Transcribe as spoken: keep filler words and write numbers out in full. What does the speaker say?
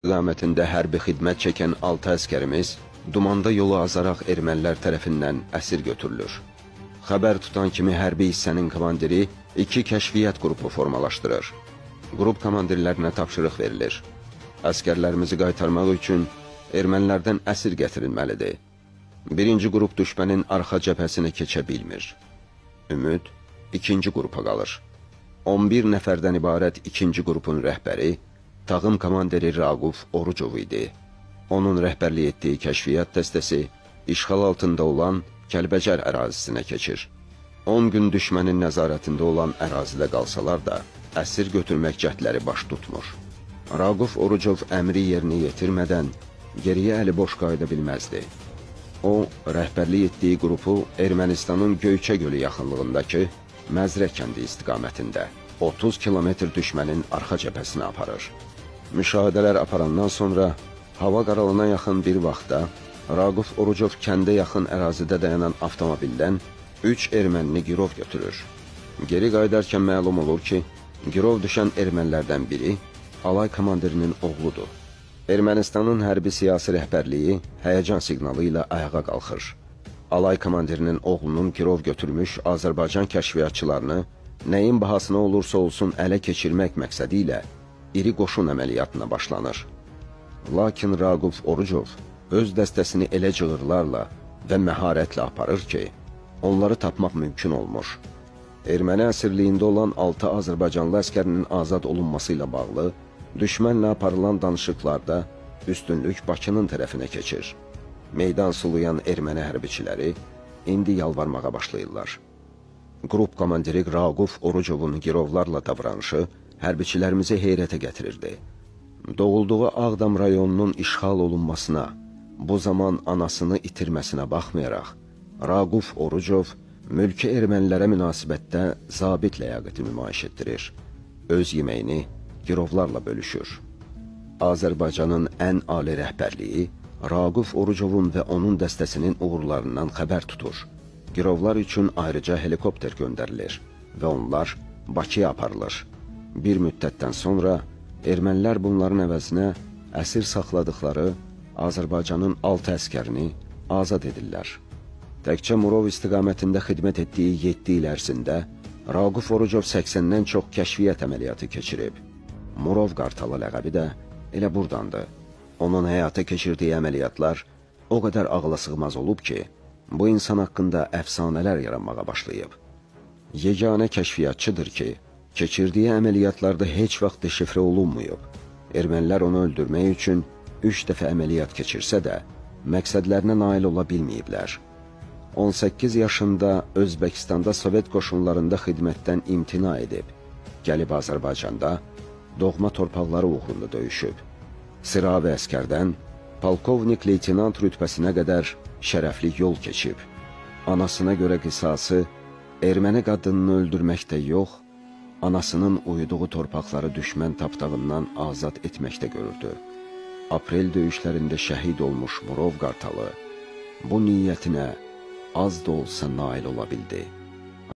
istiqamətində hərbi xidmət çəkən altı əskərimiz dumanda yolu azaraq ermənilər tərəfindən əsir götürülür. Xəbər tutan kimi hərbi hissənin komandiri iki kəşfiyyat qrupu formalaşdırır. Qrup komandirlərinə tapşırıq verilir. Əskərlərimizi qaytarmaq üçün ermənilərdən əsir gətirilməlidir. Birinci qrup düşmənin arxa cəbhəsinə keçə bilmir. Ümid ikinci qrupa qalır. on bir nəfərdən ibarət ikinci qrupun rəhbəri tağım komandiri Raquf Orucov idi. Onun rəhbərlik etdiyi kəşfiyyat dəstəsi işğal altında olan Kəlbəcər ərazisinə keçir. on gün düşmənin nəzarətində olan ərazidə qalsalar da, əsir götürmək cəhdləri baş tutmur. Raquf Orucov əmri yerinə yetirmədən geriyə əli boş qayıda bilməzdi. O, rəhbərlik etdiyi qrupu Ermənistanın Göyçə gölü yaxınlığındakı Məzrə kəndi istiqamətində otuz kilometr düşmənin arxa cəbhəsinə aparır. Müşahidələr aparandan sonra hava qaralına yaxın bir vaxtda Raquf Orucov kəndə yaxın ərazidə dayanan avtomobildən üç ermənini girov götürür. Geri qaydarkən məlum olur ki, girov düşən ermənilərdən biri alay komandirinin oğludur. Ermənistanın hərbi siyasi rəhbərliyi həyəcan siqnalı ilə ayağa qalxır. Alay komandirinin oğlunun girov götürmüş Azərbaycan kəşfiyyatçılarını nəyin bahasına olursa olsun ələ keçirmək məqsədi ilə iri qoşun əməliyyatına başlanır. Lakin Raquf Orucov öz dəstəsini elə cığırlarla və məharətlə aparır ki, onları tapmaq mümkün olmur. Erməni əsirliyində olan altı Azərbaycanlı əskərinin azad olunması ilə bağlı düşmənlə aparılan danışıqlarda üstünlük Bakının tərəfinə keçir. Meydan sulayan erməni hərbiçiləri indi yalvarmağa başlayırlar. Qrup komandiri Raquf Orucovun girovlarla davranışı hərbiçilərimizi heyrətə gətirirdi. Doğulduğu Ağdam rayonunun işğal olunmasına, bu zaman anasını itirməsinə baxmayaraq, Raquf Orucov mülki ermənilərə münasibətdə zabit ləyaqəti nümayiş etdirir. Öz yeməyini girovlarla bölüşür. Azərbaycanın ən ali rəhbərliyi Raquf Orucovun və onun dəstəsinin uğurlarından xəbər tutur. Girovlar üçün ayrıca helikopter göndərilir və onlar Bakıya aparılır. Bir müddətdən sonra ermənilər bunların əvəzinə əsir saxladıkları Azərbaycanın altı əskərini azad edirlər. Təkcə Murov istiqamətində xidmət etdiyi yeddi il ərzində Raquf Orucov səksəndən çox kəşfiyyat əməliyyatı keçirib. Murov Qartalı ləqəbi də elə burdandır. Onun həyata keçirdiyi əməliyyatlar o qədər ağla sığmaz olub ki, bu insan haqqında əfsanələr yaranmağa başlayıb. Yeganə kəşfiyyatçıdır ki, keçirdiyi əməliyyatlarda heç vaxt deşifrə olunmayıb. Ermənilər onu öldürmək üçün üç dəfə əməliyyat keçirsə də, məqsədlərinə nail ola bilməyiblər. on səkkiz yaşında Özbəkistanda Sovet qoşunlarında xidmətdən imtina edib. Gəlib Azərbaycanda doğma torpaqları uğrunda döyüşüb. Sıravi əskərdən polkovnik leytenant rütbəsinə qədər şərəfli yol keçib. Anasına görə qisası erməni qadınını öldürməkdə yox, anasının uyuduğu torpaqları düşmən tapdağından azad etməkdə görürdü. Aprel döyüşlərində şəhid olmuş Murov Qartalı bu niyyətinə az da olsa nail ola bildi.